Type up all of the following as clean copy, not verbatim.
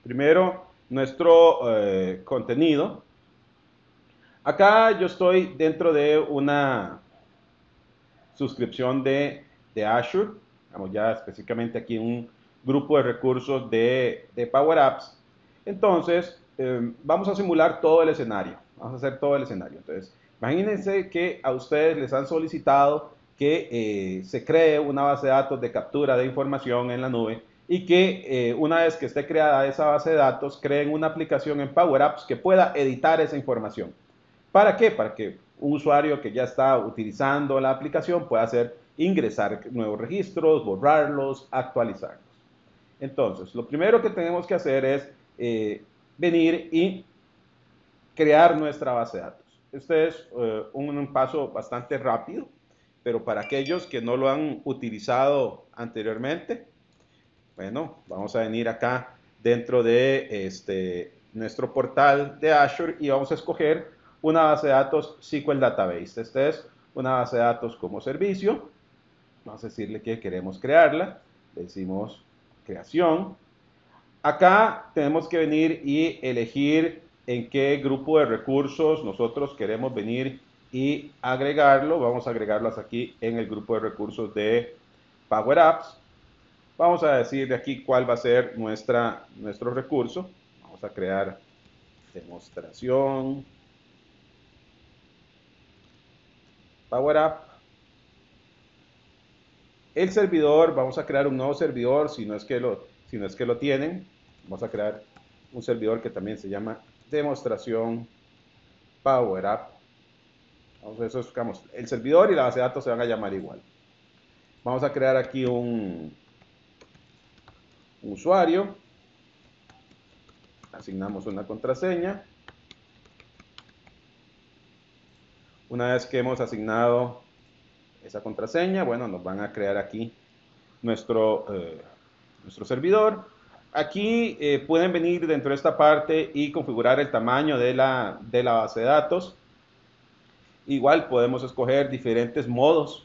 Primero, nuestro contenido. Acá yo estoy dentro de una suscripción de Azure, vamos ya específicamente aquí un grupo de recursos de Power Apps. Entonces, vamos a simular todo el escenario, vamos a hacer todo el escenario. Entonces, imagínense que a ustedes les han solicitado que se cree una base de datos de captura de información en la nube y que una vez que esté creada esa base de datos, creen una aplicación en Power Apps que pueda editar esa información. ¿Para qué? Para que un usuario que ya está utilizando la aplicación pueda hacer ingresar nuevos registros, borrarlos, actualizarlos. Entonces, lo primero que tenemos que hacer es venir y crear nuestra base de datos. Este es un paso bastante rápido, pero para aquellos que no lo han utilizado anteriormente, bueno, vamos a venir acá dentro de nuestro portal de Azure y vamos a escoger una base de datos SQL Database. Esta es una base de datos como servicio. Vamos a decirle que queremos crearla. Le decimos creación. Acá tenemos que venir y elegir en qué grupo de recursos nosotros queremos venir y agregarlo. Vamos a agregarlas aquí en el grupo de recursos de Power Apps. Vamos a decir de aquí cuál va a ser nuestro recurso. Vamos a crear demostración, Power Up. El servidor, vamos a crear un nuevo servidor si no es que lo tienen. Vamos a crear un servidor que también se llama demostración Power Up. Vamos a eso, buscamos el servidor y la base de datos se van a llamar igual. Vamos a crear aquí un usuario. Asignamos una contraseña. Una vez que hemos asignado esa contraseña, bueno, nos van a crear aquí nuestro servidor. Aquí pueden venir dentro de esta parte y configurar el tamaño de la base de datos. Igual podemos escoger diferentes modos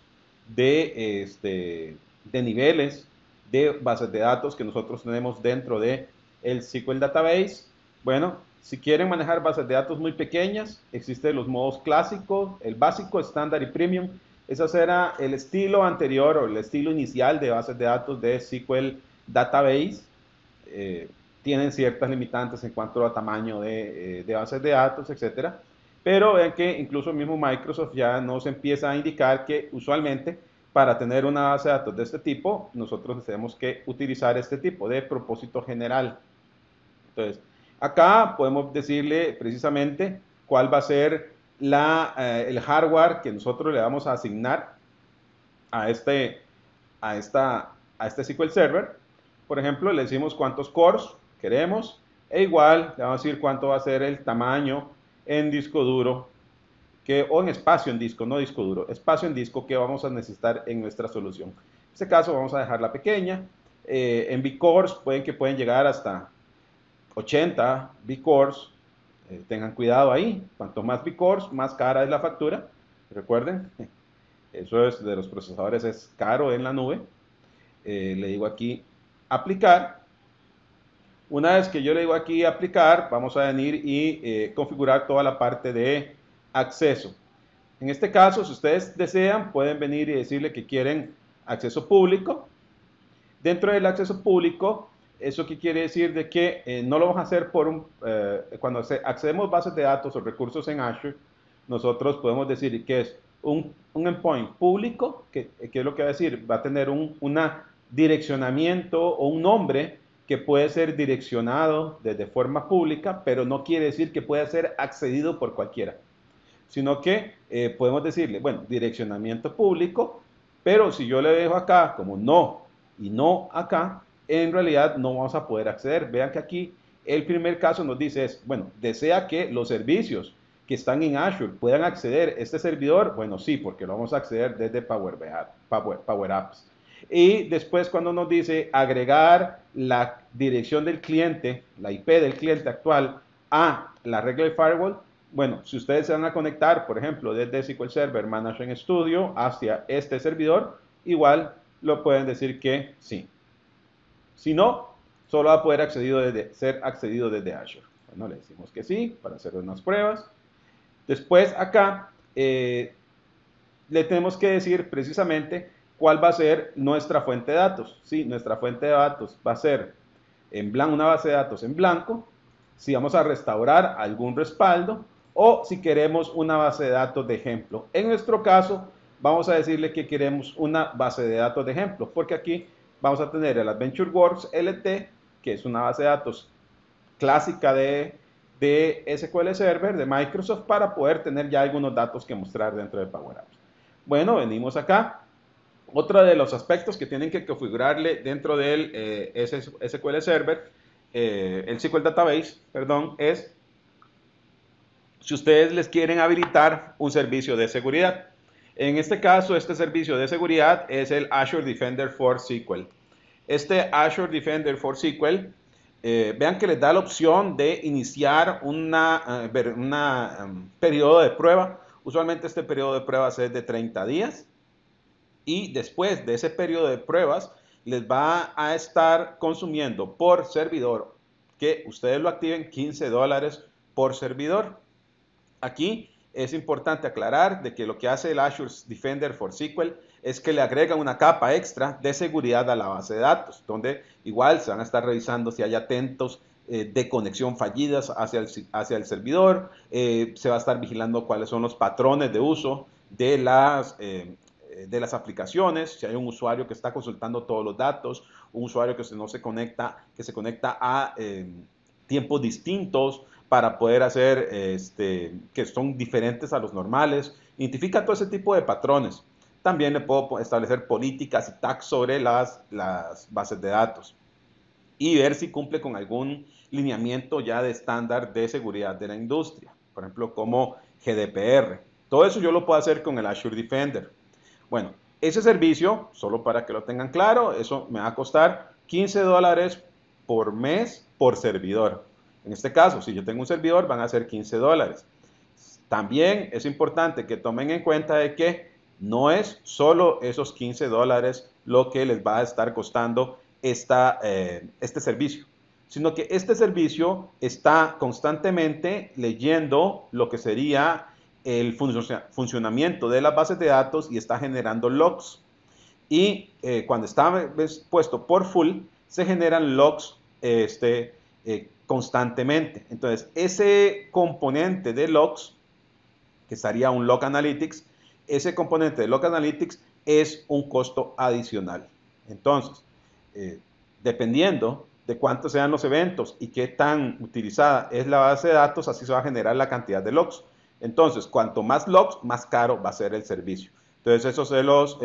de niveles de bases de datos que nosotros tenemos dentro de el SQL Database. Bueno, si quieren manejar bases de datos muy pequeñas, existen los modos clásicos, el básico, estándar y premium. Ese era el estilo anterior o el estilo inicial de bases de datos de SQL Database. Eh, Tienen ciertas limitantes en cuanto a tamaño de bases de datos, etcétera. Pero vean que incluso mismo Microsoft ya nos empieza a indicar que usualmente para tener una base de datos de este tipo, nosotros tenemos que utilizar este tipo de propósito general. Entonces, acá podemos decirle precisamente cuál va a ser el hardware que nosotros le vamos a asignar a este, a este SQL Server. Por ejemplo, le decimos cuántos cores queremos e igual le vamos a decir cuánto va a ser el tamaño en disco duro o en espacio en disco, no disco duro, espacio en disco que vamos a necesitar en nuestra solución. En este caso vamos a dejarla pequeña. En vCores pueden llegar hasta 80 vCores. Tengan cuidado ahí. Cuanto más vCores, más cara es la factura. Recuerden, eso es de los procesadores, es caro en la nube. Le digo aquí aplicar. Una vez que yo le digo aquí aplicar, vamos a venir y configurar toda la parte de acceso. En este caso, si ustedes desean, pueden venir y decirle que quieren acceso público. Dentro del acceso público, ¿eso qué quiere decir? De que no lo vamos a hacer cuando accedemos bases de datos o recursos en Azure, nosotros podemos decir que es un endpoint público, que es lo que va a decir, va a tener un direccionamiento o un nombre que puede ser direccionado desde forma pública, pero no quiere decir que pueda ser accedido por cualquiera, sino que podemos decirle, bueno, direccionamiento público, pero si yo le dejo acá como no y no acá, en realidad no vamos a poder acceder. Vean que aquí el primer caso nos dice es, bueno, desea que los servicios que están en Azure puedan acceder a este servidor. Bueno, sí, porque lo vamos a acceder desde Power Apps. Y después cuando nos dice agregar la dirección del cliente, la IP del cliente actual a la regla de firewall, bueno, si ustedes se van a conectar, por ejemplo, desde SQL Server Management Studio hacia este servidor, igual lo pueden decir que sí. Si no, solo va a poder ser accedido desde Azure. Bueno, le decimos que sí para hacer unas pruebas. Después acá le tenemos que decir precisamente cuál va a ser nuestra fuente de datos. Sí, nuestra fuente de datos va a ser en blanco, una base de datos en blanco, si vamos a restaurar algún respaldo o si queremos una base de datos de ejemplo. En nuestro caso, vamos a decirle que queremos una base de datos de ejemplo, porque aquí vamos a tener el AdventureWorks LT, que es una base de datos clásica de SQL Server, de Microsoft, para poder tener ya algunos datos que mostrar dentro de Power Apps. Bueno, venimos acá. Otro de los aspectos que tienen que configurarle dentro del SQL Server, el SQL Database, perdón, es si ustedes les quieren habilitar un servicio de seguridad. En este caso, este servicio de seguridad es el Azure Defender for SQL. Este Azure Defender for SQL, vean que les da la opción de iniciar un periodo de prueba. Usualmente este periodo de pruebas es de 30 días. Y después de ese periodo de pruebas, les va a estar consumiendo por servidor, que ustedes lo activen, $15 por servidor. Aquí es importante aclarar de que lo que hace el Azure Defender for SQL es que le agrega una capa extra de seguridad a la base de datos, donde igual se van a estar revisando si hay atentos de conexión fallidas hacia el servidor, se va a estar vigilando cuáles son los patrones de uso de las aplicaciones, si hay un usuario que está consultando todos los datos, un usuario que se conecta a tiempos distintos para poder hacer que son diferentes a los normales. Identifica todo ese tipo de patrones. También le puedo establecer políticas y tags sobre las bases de datos y ver si cumple con algún lineamiento ya de estándar de seguridad de la industria, por ejemplo, como GDPR. Todo eso yo lo puedo hacer con el Azure Defender. Bueno, ese servicio, solo para que lo tengan claro, eso me va a costar $15 por mes por servidor. En este caso, si yo tengo un servidor, van a ser $15. También es importante que tomen en cuenta de que no es solo esos $15 lo que les va a estar costando este servicio, sino que este servicio está constantemente leyendo lo que sería el funcionamiento de las bases de datos y está generando logs. Y cuando está puesto por full, se generan logs constantemente. Entonces, ese componente de logs, que estaría un log analytics, ese componente de log analytics es un costo adicional. Entonces, dependiendo de cuántos sean los eventos y qué tan utilizada es la base de datos, así se va a generar la cantidad de logs. Entonces, cuanto más logs, más caro va a ser el servicio. Entonces, eso se los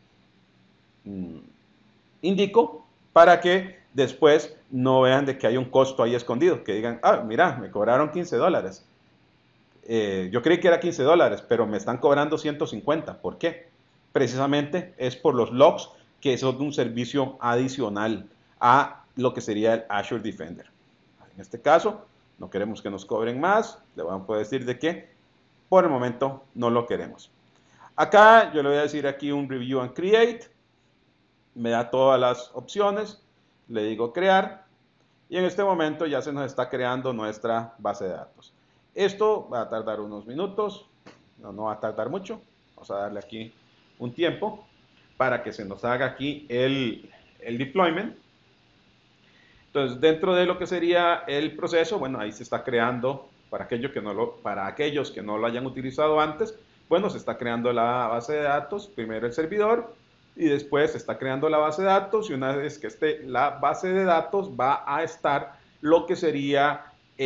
indico para que después no vean de que hay un costo ahí escondido, que digan, ah, mira, me cobraron $15. Yo creí que era $15, pero me están cobrando 150. ¿Por qué? Precisamente es por los logs, que son un servicio adicional a lo que sería el Azure Defender. En este caso, no queremos que nos cobren más. Le vamos a decir de que por el momento no lo queremos. Acá yo le voy a decir aquí un Review and Create. Me da todas las opciones. Le digo crear. Y en este momento ya se nos está creando nuestra base de datos. Esto va a tardar unos minutos. No va a tardar mucho. Vamos a darle aquí un tiempo para que se nos haga aquí el deployment. Entonces, dentro de lo que sería el proceso, bueno, ahí se está creando, para aquellos que no lo hayan utilizado antes, bueno, se está creando la base de datos, primero el servidor, y después se está creando la base de datos, y una vez que esté la base de datos, va a estar lo que sería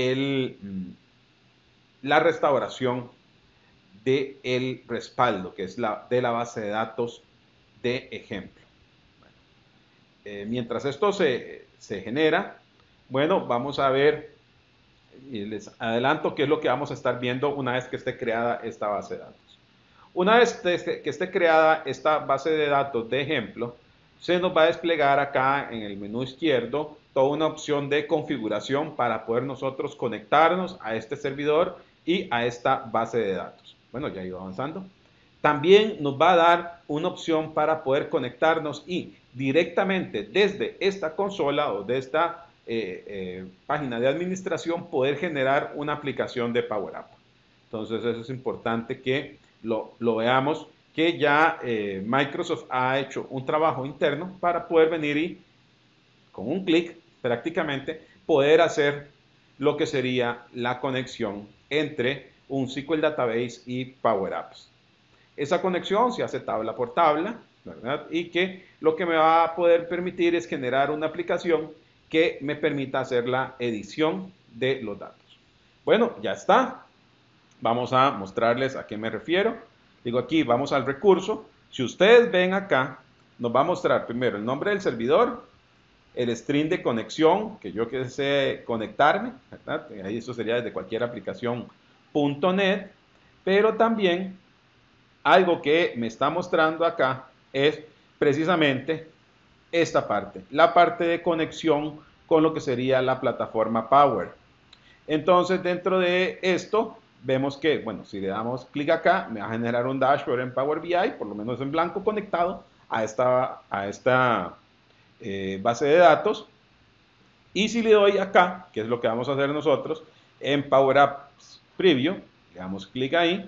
la restauración del respaldo, que es de la base de datos de ejemplo. Mientras esto se genera, bueno, vamos a ver, y les adelanto qué es lo que vamos a estar viendo una vez que esté creada esta base de datos. Una vez que esté creada esta base de datos de ejemplo, se nos va a desplegar acá en el menú izquierdo toda una opción de configuración para poder nosotros conectarnos a este servidor y a esta base de datos. Bueno, ya he ido avanzando. También nos va a dar una opción para poder conectarnos y directamente desde esta consola o de esta página de administración, poder generar una aplicación de Power App. Entonces eso es importante que lo veamos, que ya Microsoft ha hecho un trabajo interno para poder venir y con un clic prácticamente poder hacer lo que sería la conexión entre un SQL Database y Power Apps. Esa conexión se hace tabla por tabla, ¿verdad? Y que lo que me va a poder permitir es generar una aplicación que me permita hacer la edición de los datos. Bueno, ya está. Vamos a mostrarles a qué me refiero. Digo aquí, vamos al recurso. Si ustedes ven acá, nos va a mostrar primero el nombre del servidor, el string de conexión, que yo quise conectarme, ¿verdad? Ahí eso sería desde cualquier aplicación .NET, pero también algo que me está mostrando acá es precisamente esta parte, la parte de conexión con lo que sería la plataforma Power. Entonces, dentro de esto, vemos que, bueno, si le damos clic acá, me va a generar un dashboard en Power BI, por lo menos en blanco, conectado a esta base de datos. Y si le doy acá, que es lo que vamos a hacer nosotros, en Power Apps Preview, le damos clic ahí,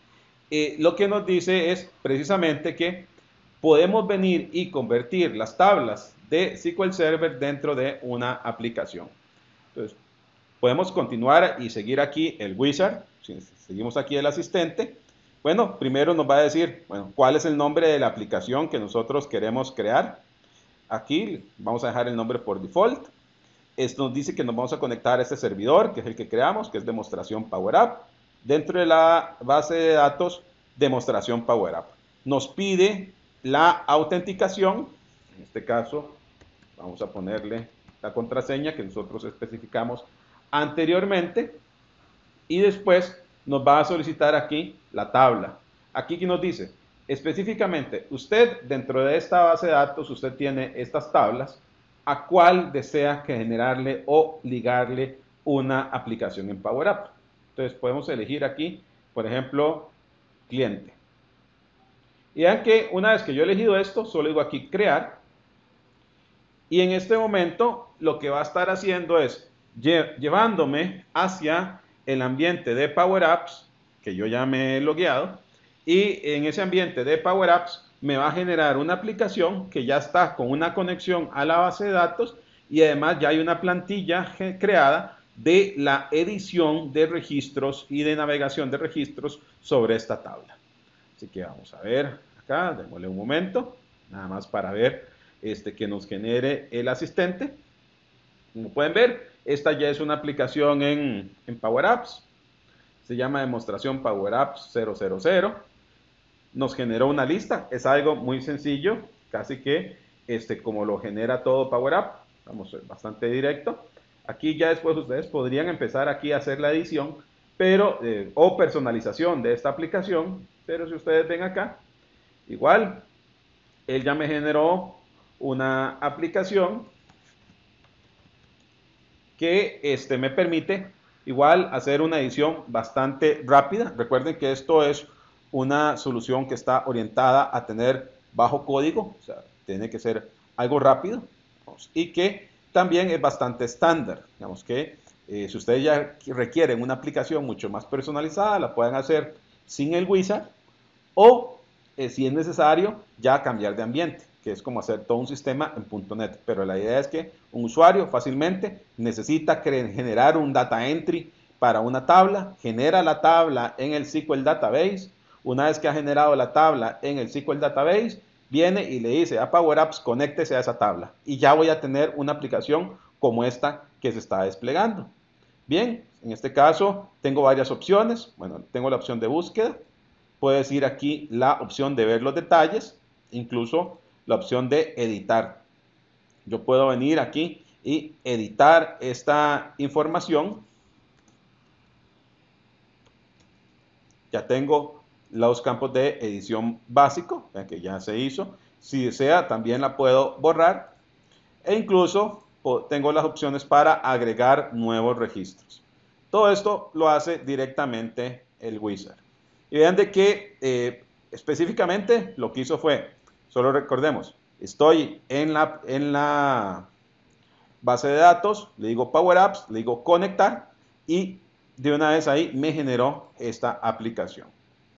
lo que nos dice es precisamente que podemos venir y convertir las tablas de SQL Server dentro de una aplicación. Entonces, podemos continuar y seguir aquí el wizard. Si seguimos aquí el asistente, bueno, primero nos va a decir, bueno, cuál es el nombre de la aplicación que nosotros queremos crear. Aquí vamos a dejar el nombre por default. Esto nos dice que nos vamos a conectar a este servidor, que es el que creamos, que es demostración Power App. Dentro de la base de datos, demostración Power App. Nos pide la autenticación. En este caso, vamos a ponerle la contraseña que nosotros especificamos anteriormente. Y después nos va a solicitar aquí la tabla. Aquí nos dice, específicamente, usted dentro de esta base de datos, usted tiene estas tablas, a cuál desea generarle o ligarle una aplicación en Power App. Entonces podemos elegir aquí, por ejemplo, cliente. Y vean que una vez que yo he elegido esto, solo digo aquí crear. Y en este momento lo que va a estar haciendo es llevándome hacia el ambiente de Power Apps, que yo ya me he logueado, y en ese ambiente de Power Apps me va a generar una aplicación que ya está con una conexión a la base de datos y además ya hay una plantilla creada de la edición de registros y de navegación de registros sobre esta tabla. Así que vamos a ver acá, démosle un momento, nada más para ver que nos genere el asistente. Como pueden ver, esta ya es una aplicación en Power Apps. Se llama demostración Power Apps 000. Nos generó una lista. Es algo muy sencillo, casi que como lo genera todo Power App. Vamos, bastante directo. Aquí ya después ustedes podrían empezar aquí a hacer la edición, pero o personalización de esta aplicación. Pero si ustedes ven acá, igual, él ya me generó una aplicación que me permite igual hacer una edición bastante rápida. Recuerden que esto es una solución que está orientada a tener bajo código, o sea, tiene que ser algo rápido, vamos, y que también es bastante estándar. Digamos que si ustedes ya requieren una aplicación mucho más personalizada, la pueden hacer sin el wizard o si es necesario ya cambiar de ambiente, que es como hacer todo un sistema en .NET. Pero la idea es que un usuario fácilmente necesita generar un data entry para una tabla, genera la tabla en el SQL Database. Una vez que ha generado la tabla en el SQL Database, viene y le dice a Power Apps, conéctese a esa tabla. Y ya voy a tener una aplicación como esta que se está desplegando. Bien, en este caso tengo varias opciones. Bueno, tengo la opción de búsqueda. Puedes ir aquí la opción de ver los detalles, incluso la opción de editar. Yo puedo venir aquí y editar esta información. Ya tengo los campos de edición básico, que ya se hizo. Si desea, también la puedo borrar. E incluso tengo las opciones para agregar nuevos registros. Todo esto lo hace directamente el wizard. Y vean de que específicamente lo que hizo fue, solo recordemos, estoy en la base de datos, le digo Power Apps, le digo conectar y de una vez ahí me generó esta aplicación.